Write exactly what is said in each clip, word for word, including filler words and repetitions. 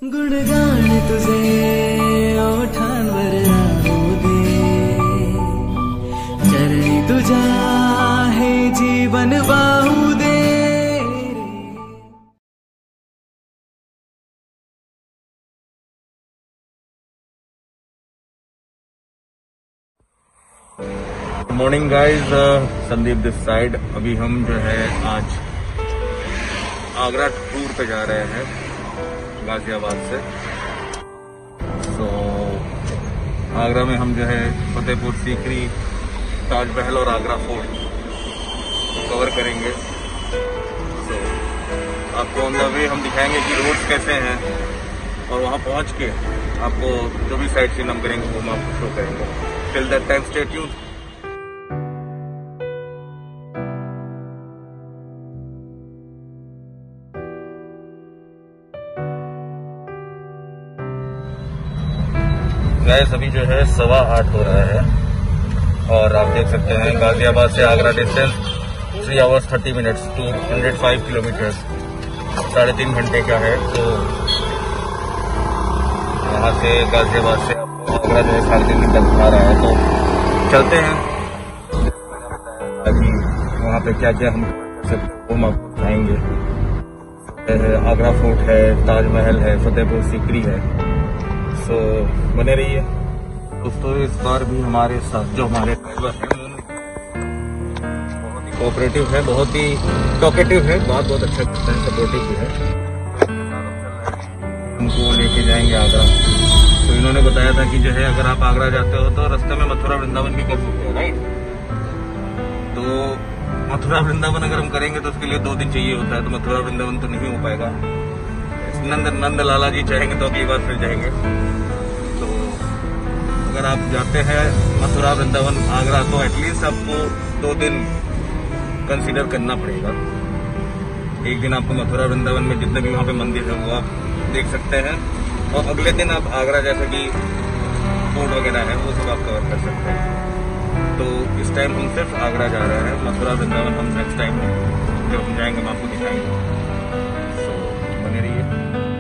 गुणगान तुझे ओठांवर राहू दे, चरणी तुझ्या हे जीवन वाहू दे। Morning guys, Sandeep this side. अभी हम जो है आज आगरा टूर पे जा रहे हैं गाजियाबाद से। तो आगरा में हम जो है फतेहपुर सीकरी, ताजमहल और आगरा फोर्ट कवर करेंगे। तो आपको ऑन द वे हम दिखाएंगे कि रोड्स कैसे हैं और वहाँ पहुँच के आपको जो भी साइट सीन हम करेंगे वो हम आपको शो करेंगे। Till that time stay tuned. Guys अभी जो है सवा आठ हो रहा है और आप देख सकते हैं गाजियाबाद से Agra distance three hours thirty minutes two hundred five kilometre, साढ़े तीन घंटे का है। तो यहाँ से गाजियाबाद से आपको आगरा जो है साढ़े तीन घंटा दिखा रहा है। तो चलते हैं, अभी वहाँ पे क्या क्या हम कर सकते हैं वो हम आपको दिखाएंगे। आगरा फोर्ट है, ताजमहल है, फतेहपुर सीकरी है। तो बने रहिए दोस्तों। इस बार भी हमारे साथ जो हमारे ड्राइवर हैं बहुत ही कोऑपरेटिव है, बहुत ही टॉकेटिव है, बात बहुत अच्छा करता है, सपोर्टिव भी है। उनको लेके जाएंगे आगरा। तो इन्होंने बताया था कि जो है अगर आप आगरा जाते हो तो रास्ते में मथुरा वृंदावन भी कर सकते हो, राइट। तो मथुरा वृंदावन अगर हम करेंगे तो उसके लिए दो दिन चाहिए होता है, तो मथुरा वृंदावन तो नहीं हो पाएगा। नंद नंद लाला जी चाहेंगे तो अगली बार फिर जाएंगे। तो अगर आप जाते हैं मथुरा वृंदावन आगरा तो एटलीस्ट आपको दो दिन कंसीडर करना पड़ेगा। एक दिन आपको मथुरा वृंदावन में जितने भी वहाँ पे मंदिर है वो आप देख सकते हैं और अगले दिन आप आगरा जैसे कि फोर्ट वगैरह है वो सब आप कवर कर सकते हैं। तो इस टाइम हम सिर्फ आगरा जा रहे हैं, मथुरा वृंदावन हम नेक्स्ट टाइम जब हम जाएंगे हम आपको दिखाएंगे। तो बने रहिए।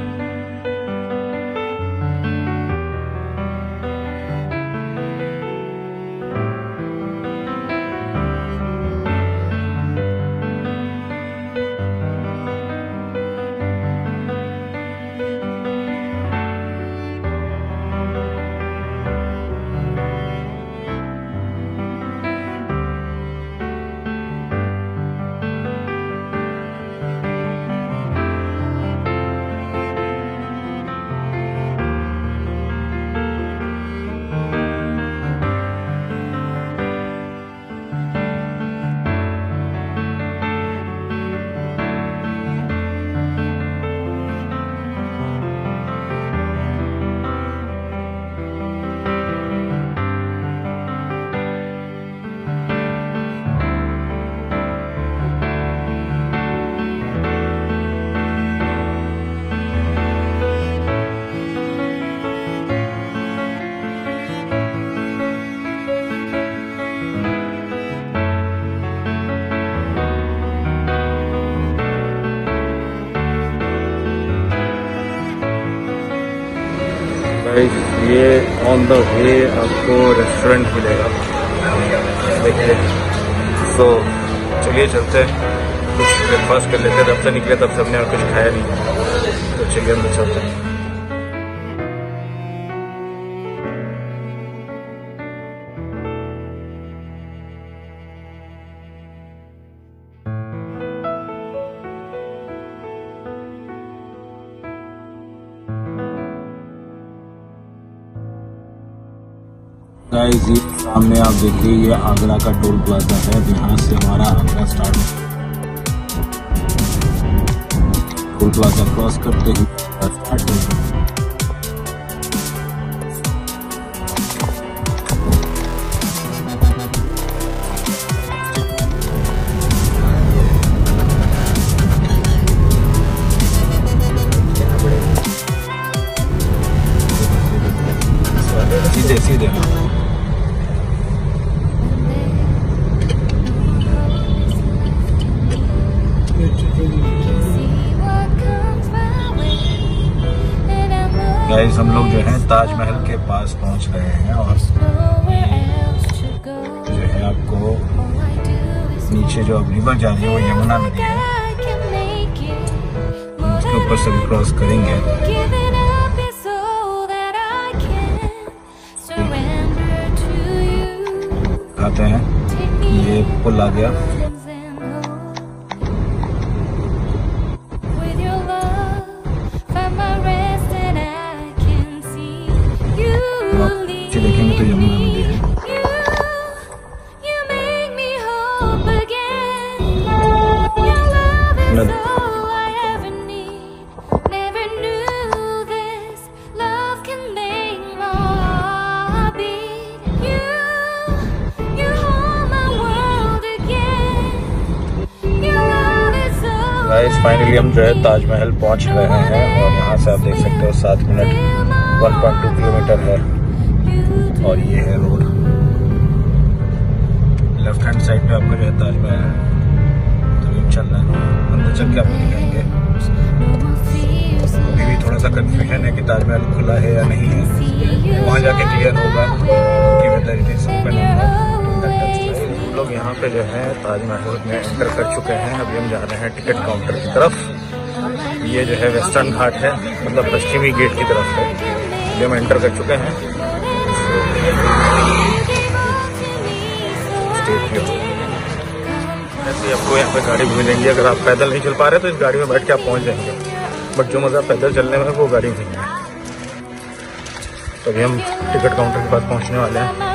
ये ऑन द वे आपको रेस्टोरेंट मिलेगा, देखिए। सो चलिए चलते हैं, कुछ ब्रेकफास्ट कर लेते हैं। जब से निकले तब से हमने और कुछ खाया नहीं, तो चलिए अंदर चलते हैं। गाइस ये सामने आप देखिए ये आगरा का टोल प्लाजा है, यहाँ से हमारा Agra start. Toll plaza cross करते ही स्टार्ट है। सीधे सीधे See what comes my way, and I लोग जो है ताजमहल के पास पहुंच रहे हैं और जो है आपको नीचे जो अब रिवर जा रही है वो यमुना नदी है, उसके ऊपर से भी क्रॉस करेंगे। आते हैं, ये पुल आ गया। देखेंगे तो यमुना नदी है। गाइस फाइनली हम जो है ताजमहल पहुंच रहे हैं और यहाँ से आप देख सकते हो सात minute one point two kilometre है और ये है रोड। लेफ्ट हैंड साइड पे आपको जो है ताजमहल है, तो हम चल रहे हैं अंदर, चल के आपको दिखाएंगे। अभी भी थोड़ा सा कंफ्यूजन है कि ताजमहल खुला है या नहीं है, वहाँ जाके क्लियर होगा कि वेदर इट इज ओपन और नॉट। हम लोग यहाँ पे जो है ताजमहल में एंटर कर चुके हैं। अभी हम जा रहे हैं टिकट काउंटर की तरफ। ये जो है वेस्टर्न घाट है, मतलब पश्चिमी गेट की तरफ है। अभी हम एंटर कर चुके हैं। ऐसे आपको यहाँ पे गाड़ी भी मिलेंगी। अगर आप पैदल नहीं चल पा रहे तो इस गाड़ी में बैठ के आप पहुँच जाएंगे, बट जो मज़ा पैदल चलने में वो गाड़ी नहीं है। तो अभी हम टिकट काउंटर के पास पहुँचने वाले हैं।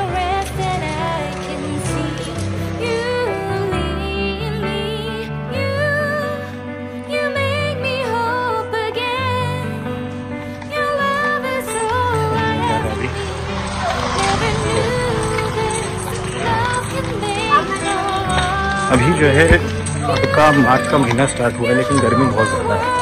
अभी जो है आपका मार्च का महीना स्टार्ट हुआ है, लेकिन गर्मी बहुत ज़्यादा है।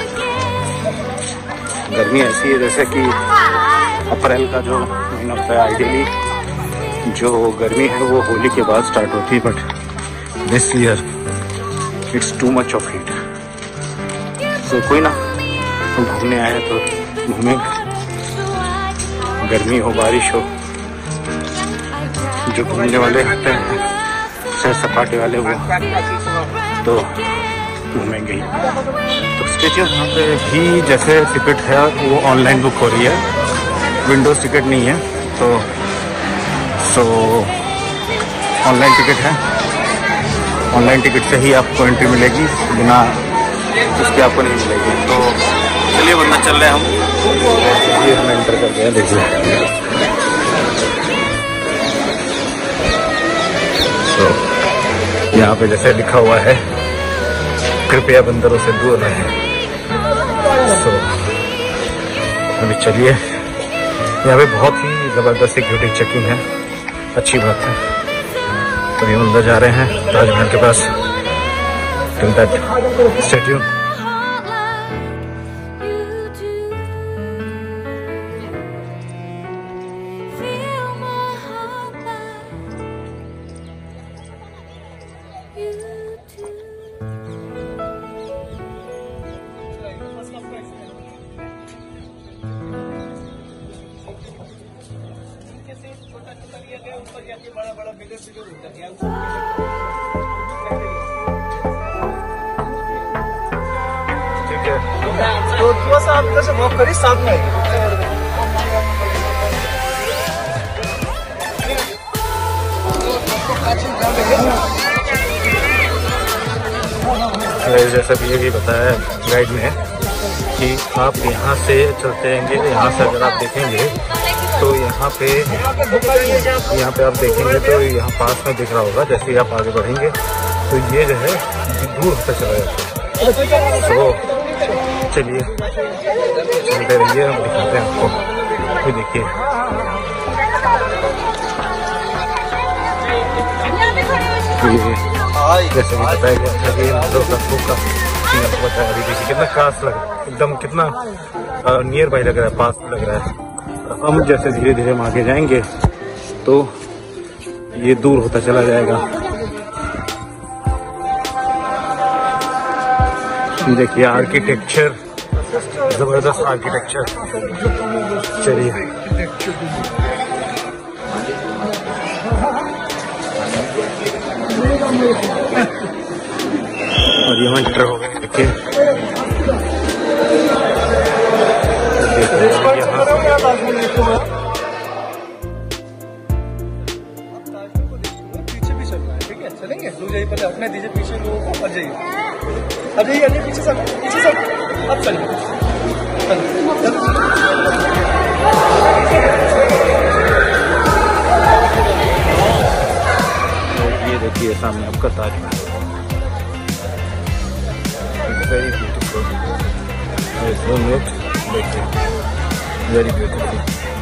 गर्मी ऐसी है जैसे कि अप्रैल का जो महीना होता है, आइडियली जो गर्मी है वो होली के बाद स्टार्ट होती है, but this year it's too much of heat. So कोई ना, तो घूमने आए हैं तो घूमें, गर्मी हो बारिश हो, जो घूमने वाले होते हैं सपाटे वाले वो तो घूमेंगे ही। तो स्टेशन यहाँ पे भी जैसे टिकट है वो ऑनलाइन बुक हो रही है, विंडोज टिकट नहीं है। तो सो ऑनलाइन टिकट है, ऑनलाइन टिकट से ही आपको एंट्री मिलेगी, बिना उसके आपको नहीं मिलेगी। तो चलिए वरना चल रहे हैं हम, ये हम एंटर कर गए। देखिए तो यहाँ पे जैसे लिखा हुआ है कृपया बंदरों से दूर रहें। तो अभी चलिए, यहाँ पे बहुत ही ज़बरदस्त सिक्योरिटी चेकिंग है, अच्छी बात है। तो हम अंदर जा रहे हैं ताजमहल के पास। Till that stay tuned. तो थोड़ा सा आप इधर से वॉक करिए, साथ में जैसा कि ये भी बताया गाइड ने कि आप यहाँ से चलते रहेंगे। यहाँ से अगर आप देखेंगे तो यहाँ पे यहाँ पे आप देखेंगे तो यहाँ पास में दिख रहा होगा। जैसे ही आप आगे बढ़ेंगे तो ये जो है दूर होता चला जाता है। तो चलिए चलते रहिए, हम दिखाते हैं आपको। ये देखिए जैसे भी बताया गया था कि का आपको बताया अभी देखिए कितना खास लग रहा है, एकदम कितना नियर बाई लग रहा है, पास लग रहा है। हम जैसे धीरे धीरे हम आगे जाएंगे तो ये दूर होता चला जाएगा। देखिए आर्किटेक्चर जबरदस्त आर्किटेक्चर। चलिए और ये एंटर हो गए। देखिए पीछे भी चलना है, ठीक है चलेंगे। दो जाइए पहले अपने दीजिए पीछे लोगों को, अब जाइए अब जाइए अजय पीछे सब पीछे सब अब चलिए। ये देखिए सामने आपका Taj Mahal, very beautiful, very beautiful.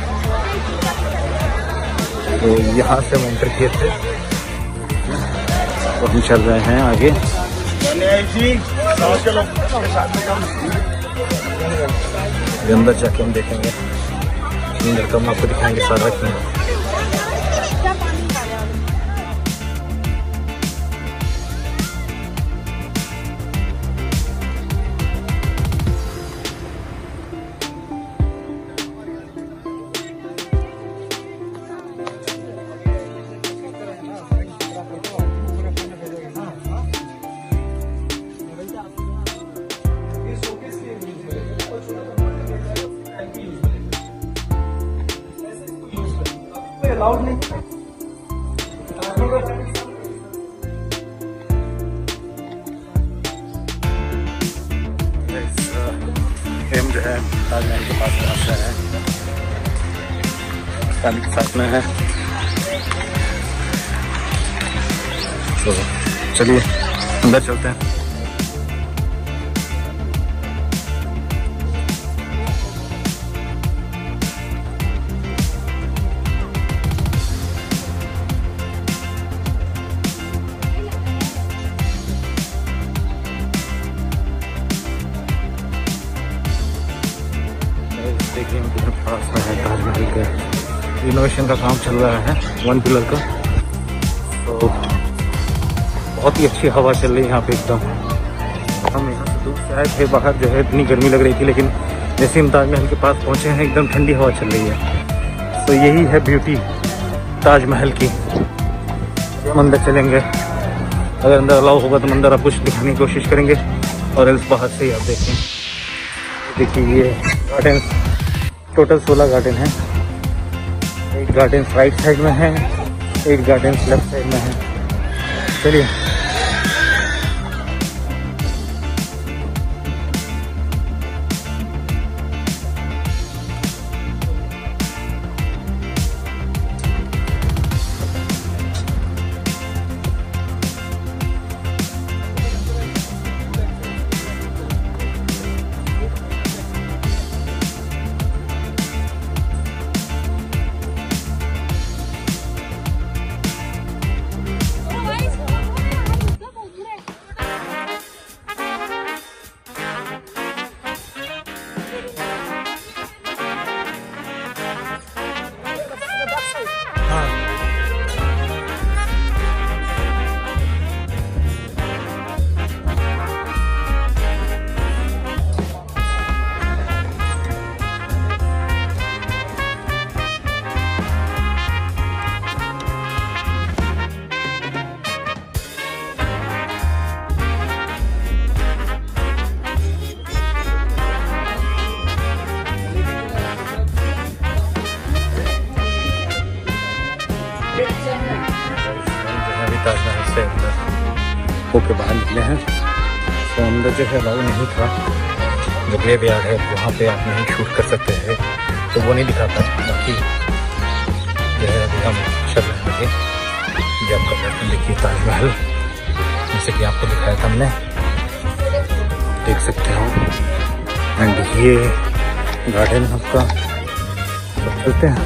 तो यहाँ से हम एंटर किए थे और हम चल रहे हैं आगे। अंदर जाके हम देखेंगे, अंदर का हम आपको दिखाएंगे सारा क्यों। अलाउड नहीं। हम जो है ताजमहल के पास पहुँच रहे हैं, फैमिली के साथ में है। तो चलिए अंदर चलते हैं। देखिए उनके पास में है ताजमहल के रिनोवेशन का काम चल रहा है, वन पिलर का। तो बहुत ही अच्छी हवा चल रही है यहाँ पे एकदम। हम यहाँ से दूर से आए थे बाहर, जो है इतनी गर्मी लग रही थी, लेकिन जैसे हम ताजमहल के पास पहुँचे हैं एकदम ठंडी हवा चल रही है। तो यही है ब्यूटी ताजमहल की। हम अंदर चलेंगे, अगर अंदर अलाउ होगा तो अंदर आप कुछ दिखाने की कोशिश करेंगे और एल्स बाहर से ही आप देखें। देखिए ये गार्डन, टोटल सोलह गार्डन है। एक गार्डन राइट साइड में है, एक गार्डन लेफ्ट साइड में है। चलिए ताजमहल से अंदर होके बाहर निकले हैं। तो अंदर जो है अलाउ नहीं था, जो ग्रेव यार्ड है वहाँ पे आप नहीं शूट कर सकते हैं, तो वो नहीं दिखाता। बाकी जो है अभी हम चल रहे हैं, ये आपका दर्शन देखिए ताजमहल, जैसे कि आपको दिखाया था हमने, देख सकते हो। एंड ये गार्डन आपका, चलते हैं।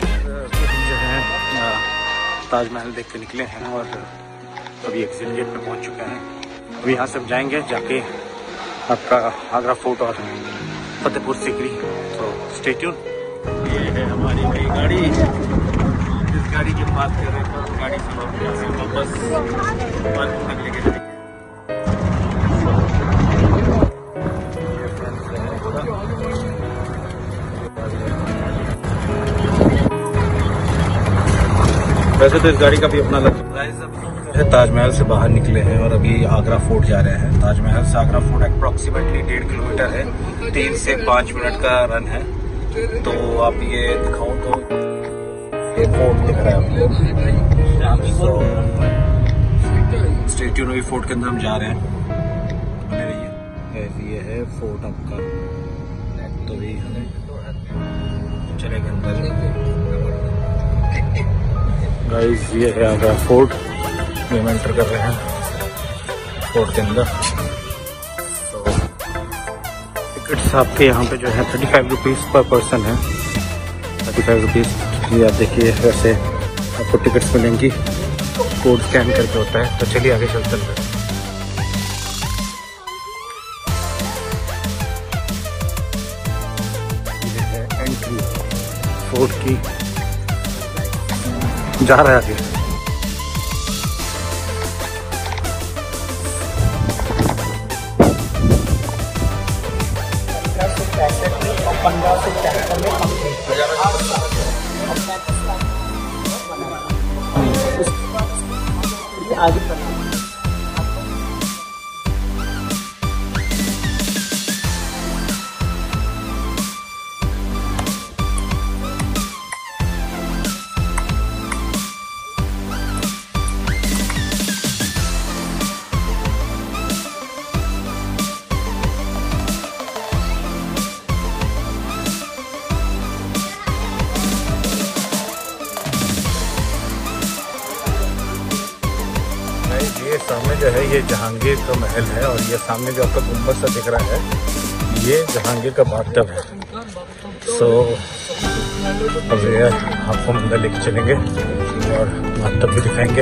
ताजमहल देख के निकले हैं और अभी एग्जिट गेट पे पहुंच चुके हैं। अभी यहाँ से हम जाएंगे, जाके आपका आगरा फोर्ट और फतेहपुर सीकरी। तो स्टे ट्यून। ये है हमारी नई गाड़ी, जिस गाड़ी की बात कर रहे थे, गाड़ी से वापस पार्किंग तक लेके जाएंगे। वैसे तो इस गाड़ी का भी अपना अलग है। ताजमहल से बाहर निकले हैं और अभी आगरा फोर्ट जा रहे हैं। ताजमहल से आगरा फोर्ट अप्रोक्सीमेटली डेढ़ किलोमीटर है, तीन से पाँच मिनट का रन है। तो आप ये दिखाओ तो ये फोर्ट दिख रहा है आपको। स्टे ट्यून, अभी फोर्ट के अंदर हम जा रहे हैं। ये है फोर्ट आपका, तो भी चलेंगे अंदर। गाइस ये है आगरा फोर्ट, हम एंटर कर रहे हैं फोर्ट के अंदर। तो टिकट्स आपके यहाँ पे जो है thirty five rupees per person है, थर्टी फाइव रुपीज़। ये आप देखिए वैसे आपको टिकट्स मिलेंगी, कोड स्कैन करके होता है। तो चलिए आगे चलते हैं। ये है एंट्री फोर्ट की, जा रहा है आगे। पंद्रह सौ पचहत्तर में आगे ये सामने जो है ये जहांगीर का महल है, और ये सामने जो आपका गुम्बद सा दिख रहा है ये जहांगीर का बाथटब है। सो अब ये आपको अंदर लेके चलेंगे और बाथटब भी दिखाएंगे।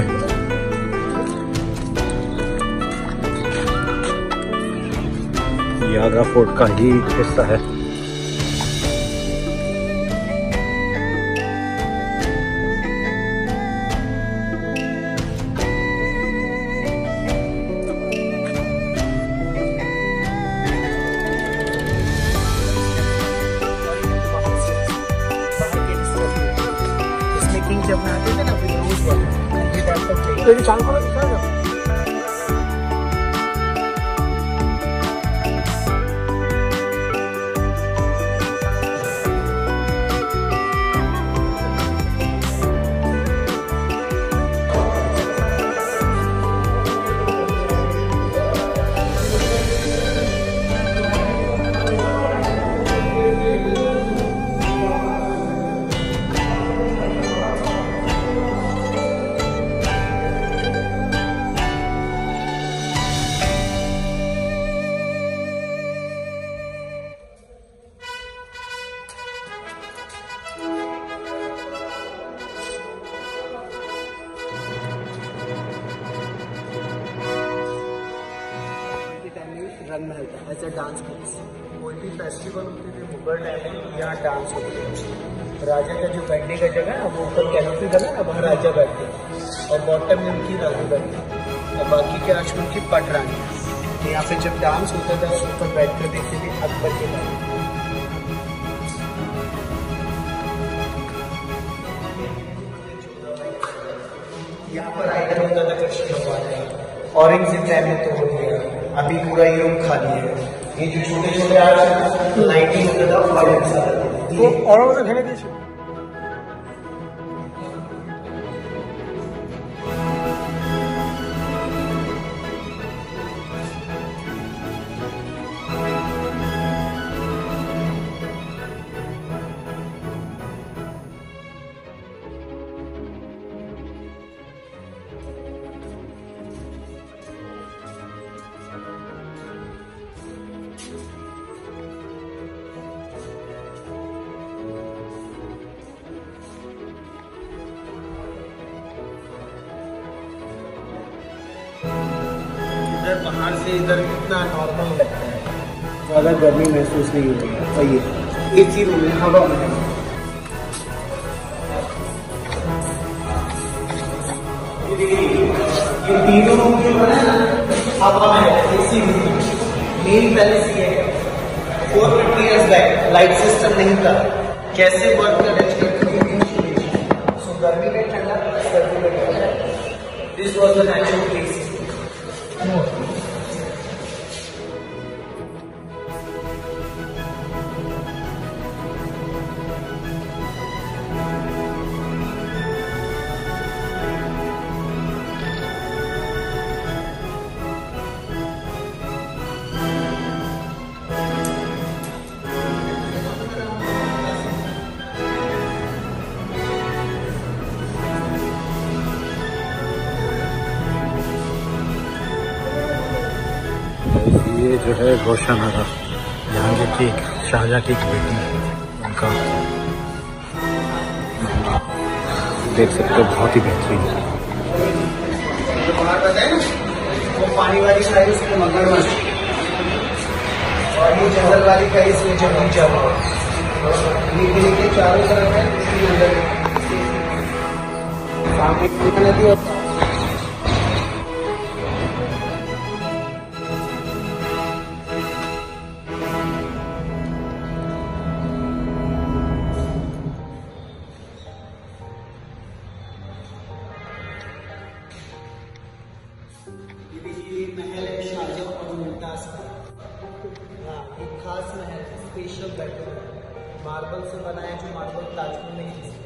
ये आगरा फोर्ट का ही हिस्सा है। जब मैं आते थे ना फिर रोज वाला ये चांद को दिखा दो। रंग महलता है ऐसा डांस प्लेस। कोई भी फेस्टिवल होती थी मुगल टाइम में यहाँ डांस होती है। राजा का जो बैठने का जगह है वो ऊपर कैनोपी बना है, वहाँ राजा बैठते हैं और बॉटम में उनकी रानी बैठती है और बाकी के आजकल उनकी पट रानी। तो यहाँ पे जब डांस होता था उस ऊपर बैठ कर देखते थे अकबर के बारे में। यहाँ पर आइडल होता था कृष्ण भगवान का, औरंगजेब टाइम में तो हो गया, अभी पूरा ये रूम खाली है। ये जो छोटे छोटे आज लाइटिंग होता था और घर दीजिए। इधर बाहर से इधर कितना नॉर्मल लगता है, ज़्यादा गर्मी महसूस नहीं होती है। और ये एसी रूम है, हवा में ये तीनों रूम जो है ना हवा में है, एसी रूम। मेन पैलेस ये है, four fifty years back light system नहीं था, कैसे वर्क कर रहे हैं। सो गर्मी में ठंडा, सर्दी This was the natural place. ये जो है रोशन आरा, जहांगीर की शाहजहां की एक बेटी, उनका देख सकते हो, बहुत ही बेहतरीन। वो पानी वाली साइड उसमें मगरमच्छ और ये जंगल वाली का इसमें जंगली जानवर, ये के चारों तरफ है। सामने नदी और महल है शाहजहां और मुमताज का। हाँ, एक खास महल स्पेशल बेडरूम मार्बल से बना है, जो मार्बल ताजमहल में यूज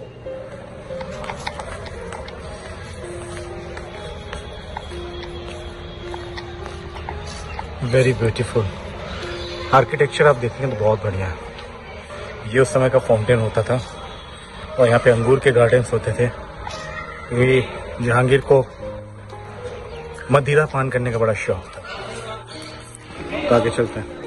वेरी ब्यूटीफुल आर्किटेक्चर। आप देखेंगे तो बहुत बढ़िया है। ये उस समय का फाउंटेन होता था और यहाँ पे अंगूर के गार्डन्स होते थे। ये जहांगीर को मदिरा पान करने का बड़ा शौक था। तो आगे चलते हैं।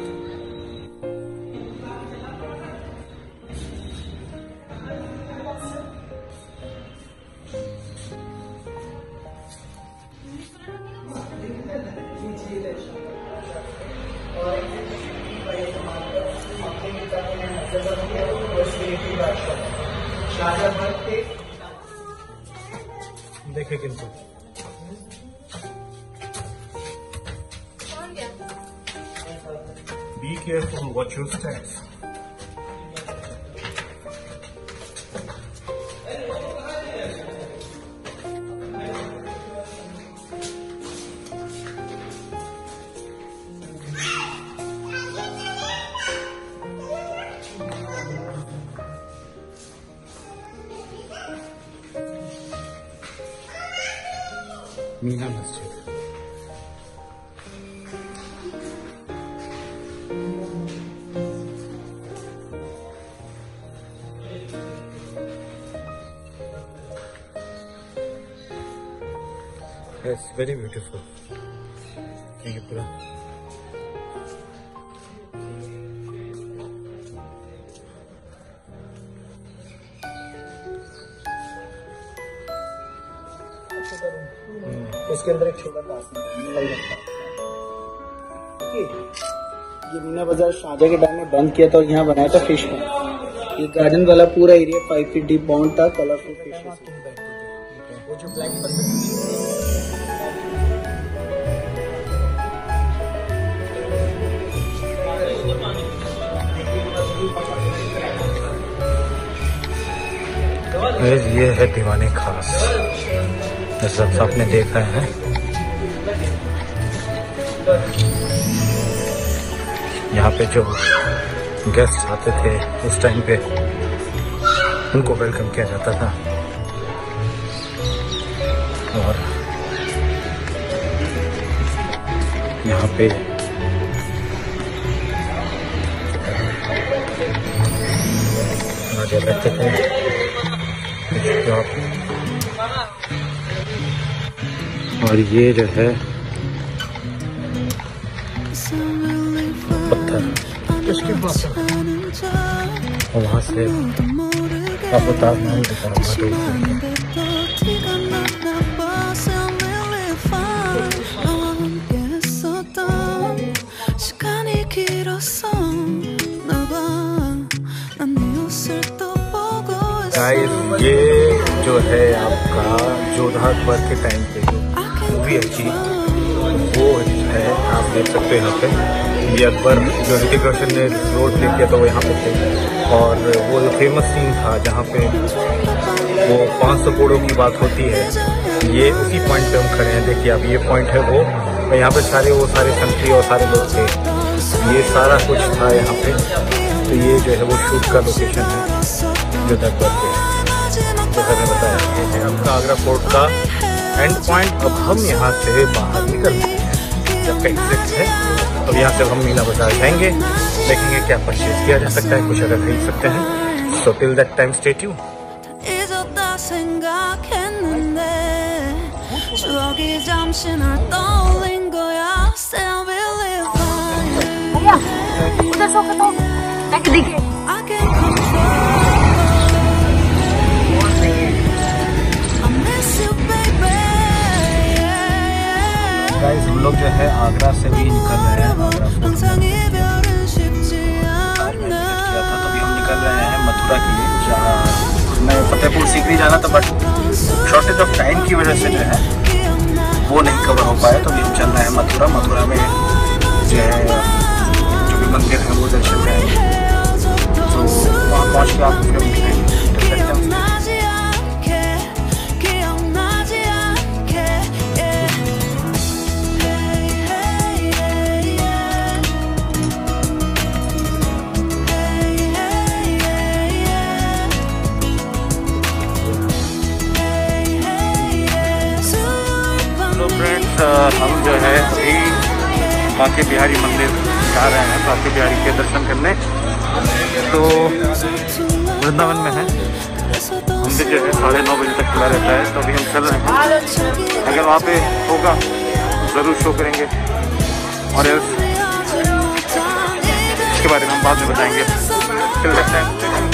देखे किंतु be careful what you steps. Meena मस्जिद। It's very beautiful. ये पूरा उसके अंदर एक छोटा बाथरूम है। ये मीना बाजार शाहजहां के टाइम में बंद किया था और यहाँ बनाया था फिश का। ये गार्डन वाला पूरा area five feet deep bound था, कलरफुल फिशेस। वो जो ब्लैक ये है दीवाने खास, जैसा आपने देखा है। यहाँ पे जो गेस्ट आते थे उस टाइम पे उनको वेलकम किया जाता था। और यहाँ पे राजा रहते थे। और ये जो है पत्थर, इसके बाद और वहाँ से आपको ताजमहल दिखाऊंगा। गाइस, ये जो है आपका जोधा अकबर के टाइम पे जो मूवी आई थी वो है, आप देख सकते हो यहाँ पे। ये अकबर जो ऋतिक रोशन ने रोड प्ले किया था वो यहाँ पे थे। और वो जो फेमस सीन था जहाँ पे वो पाँच सौ कोड़ों की बात होती है ये उसी पॉइंट पे हम खड़े हैं। देखिए अब ये पॉइंट है वो, और यहाँ पे सारे वो सारे संतरी और सारे लोग थे, ये सारा कुछ था यहाँ पे। तो ये जो है वो शूट का लोकेशन है जो दरबार पे है, जैसा मैं बताया। ये है आपका आगरा फोर्ट का एंड पॉइंट। अब हम यहाँ से बाहर निकल रहे हैं, जब का एग्जिट है। अब यहाँ से हम मीना बाजार जाएंगे, देखेंगे क्या परचेज किया जा सकता है, कुछ अगर खरीद सकते हैं। So till that time stay tuned. 추억이 잠시 널 떠올린 거야. Still believe भैया उधर सो के तो बैठ दिखे। I can't control. I miss you, baby. Guys हम लोग जो है आगरा से भी निकल रहे हैं। आगरा फोर्ट 항상 이별은 쉽지 आज मैंने 않아. विजिट किया था, तभी हम निकल रहे हैं मथुरा के लिए। जहाँ मैं फतेहपुर सीकरी जाना था, बट शॉर्टेज ऑफ टाइम की वजह से जो है वो नहीं कवर हो पाया। तो अभी हम चल रहे हैं मथुरा। मथुरा में जो है जो भी मंदिर है वो दर्शन करेंगे। तो वहाँ पहुँच के आप फिर मिलते हैं। 기억나지 않게, 기억나지 않게, yeah. Hey, hey, hey, yeah. Hey, hey, hey, yeah. Hey, hey, yeah. तो फ्रेंड्स हम जो है अभी बांके बिहारी मंदिर जा रहे हैं, बांके बिहारी के दर्शन करने। तो वृंदावन में है मंदिर जो है साढ़े नौ बजे तक खुला रहता है। तो अभी हम चल रहे हैं, अगर वहाँ पे होगा ज़रूर शो करेंगे, और इसके बारे में हम बाद में बताएंगे।